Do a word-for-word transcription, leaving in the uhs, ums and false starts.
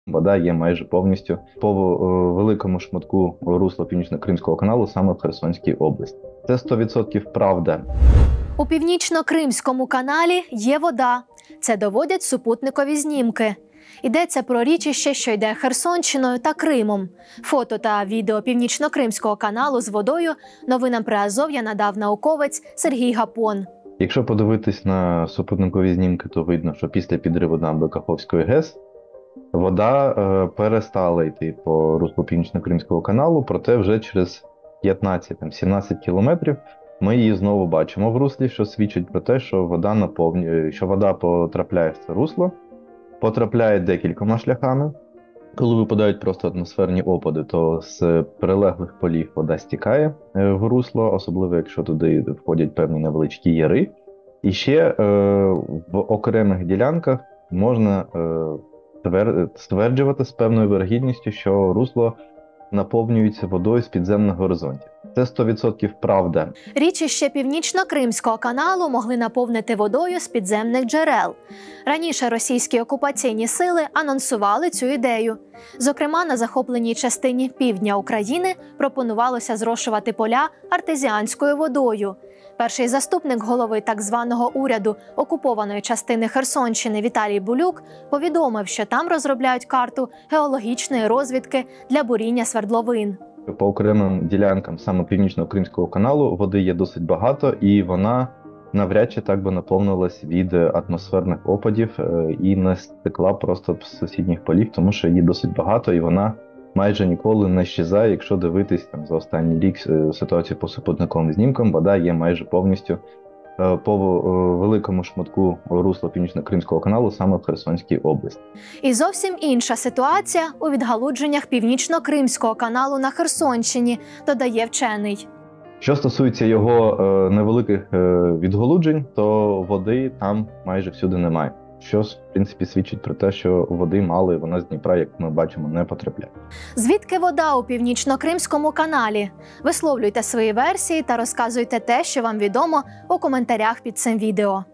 Вода є майже повністю по великому шматку русла Північно-Кримського каналу саме в Херсонській області. Це сто відсотків правда. У Північно-Кримському каналі є вода. Це доводять супутникові знімки. Йдеться про річище, що йде Херсонщиною та Кримом. Фото та відео Північно-Кримського каналу з водою новинам Приазов'я надав науковець Сергій Гапон. Якщо подивитись на супутникові знімки, то видно, що після підриву дамби Каховської ГЕС вода е, перестала йти по руслу Північно-Кримського каналу, проте вже через п'ятнадцять-сімнадцять кілометрів ми її знову бачимо в руслі, що свідчить про те, що вода наповнює, що вода потрапляє в це русло, потрапляє декількома шляхами. Коли випадають просто атмосферні опади, то з прилеглих полів вода стікає в русло, особливо якщо туди входять певні невеличкі яри. І ще е, в окремих ділянках можна е, стверджувати з певною вірогідністю, що русло наповнюється водою з підземних горизонтів. Це сто відсотків правда. Річище Північно-Кримського каналу могли наповнити водою з підземних джерел. Раніше російські окупаційні сили анонсували цю ідею. Зокрема, на захопленій частині півдня України пропонувалося зрошувати поля артезіанською водою. Перший заступник голови так званого уряду окупованої частини Херсонщини Віталій Булюк повідомив, що там розробляють карту геологічної розвідки для буріння свердловин. По окремим ділянкам саме Північно-Кримського каналу води є досить багато, і вона навряд чи так би наповнилась від атмосферних опадів і не стекла просто з сусідніх полів, тому що її досить багато і вона майже ніколи не щезає. Якщо дивитись там за останній рік ситуацію по супутниковим знімкам, вода є майже повністю по великому шматку русла Північно-Кримського каналу саме в Херсонській області. І зовсім інша ситуація у відгалудженнях Північно-Кримського каналу на Херсонщині, додає вчений. Що стосується його невеликих відгалуджень, то води там майже всюди немає. Що, в принципі, свідчить про те, що води мало і вона з Дніпра, як ми бачимо, не потрапляє. Звідки вода у Північно-Кримському каналі? Висловлюйте свої версії та розказуйте те, що вам відомо у коментарях під цим відео.